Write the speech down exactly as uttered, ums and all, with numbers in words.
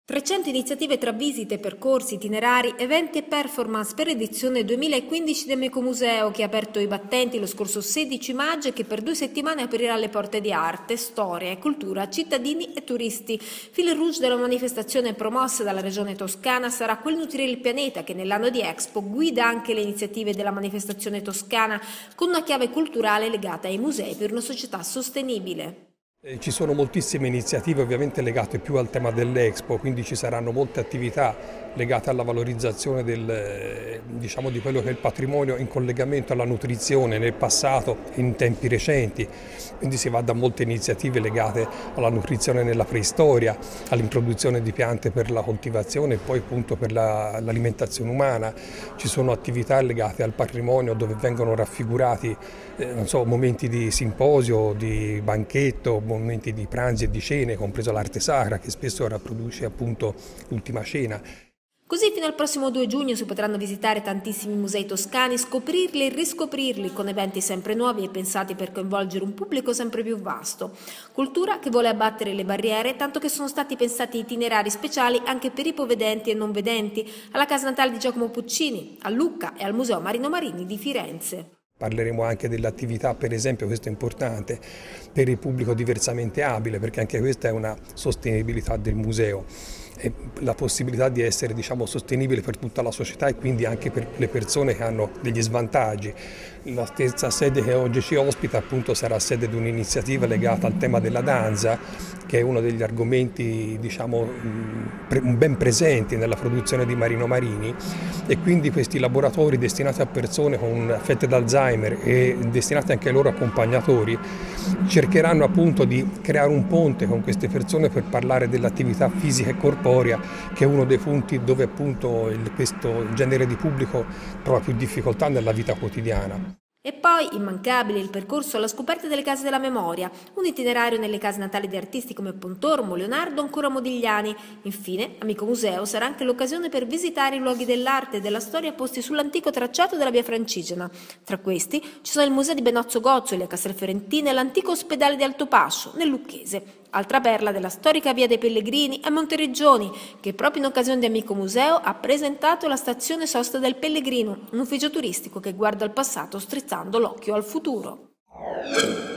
trecento iniziative tra visite, percorsi, itinerari, eventi e performance per l'edizione duemilaquindici del Micomuseo, che ha aperto i battenti lo scorso sedici maggio e che per due settimane aprirà le porte di arte, storia e cultura a cittadini e turisti. Fil rouge della manifestazione promossa dalla Regione Toscana sarà quel nutrire il pianeta che nell'anno di Expo guida anche le iniziative della manifestazione toscana con una chiave culturale legata ai musei per una società sostenibile. Ci sono moltissime iniziative ovviamente legate più al tema dell'Expo, quindi ci saranno molte attività legate alla valorizzazione del, diciamo, di quello che è il patrimonio in collegamento alla nutrizione nel passato e in tempi recenti, quindi si va da molte iniziative legate alla nutrizione nella preistoria, all'introduzione di piante per la coltivazione e poi appunto per l'alimentazione umana. Ci sono attività legate al patrimonio dove vengono raffigurati eh, non so, momenti di simposio, di banchetto, momenti di pranzi e di cene, compreso l'arte sacra che spesso riproduce appunto l'ultima cena. Così fino al prossimo due giugno si potranno visitare tantissimi musei toscani, scoprirli e riscoprirli con eventi sempre nuovi e pensati per coinvolgere un pubblico sempre più vasto. Cultura che vuole abbattere le barriere, tanto che sono stati pensati itinerari speciali anche per ipovedenti e non vedenti, alla casa natale di Giacomo Puccini, a Lucca e al Museo Marino Marini di Firenze. Parleremo anche dell'attività, per esempio, questo è importante, per il pubblico diversamente abile, perché anche questa è una sostenibilità del museo. E la possibilità di essere diciamo, sostenibile per tutta la società e quindi anche per le persone che hanno degli svantaggi. La stessa sede che oggi ci ospita appunto sarà sede di un'iniziativa legata al tema della danza, che è uno degli argomenti diciamo, ben presenti nella produzione di Marino Marini, e quindi questi laboratori destinati a persone con affette d'Alzheimer e destinati anche ai loro accompagnatori cercheranno appunto di creare un ponte con queste persone per parlare dell'attività fisica e corporea, che è uno dei punti dove appunto il, questo genere di pubblico trova più difficoltà nella vita quotidiana. E poi, immancabile, il percorso alla scoperta delle case della memoria, un itinerario nelle case natali di artisti come Pontormo, Leonardo, ancora Modigliani. Infine, a Micomuseo sarà anche l'occasione per visitare i luoghi dell'arte e della storia posti sull'antico tracciato della via Francigena. Tra questi ci sono il Museo di Benozzo Gozzoli a Castelferentina e l'antico ospedale di Altopascio, nel Lucchese. Altra perla della storica via dei Pellegrini è Montereggioni, che proprio in occasione di Micomuseo ha presentato la stazione sosta del Pellegrino, un ufficio turistico che guarda al passato strizzando l'occhio al futuro.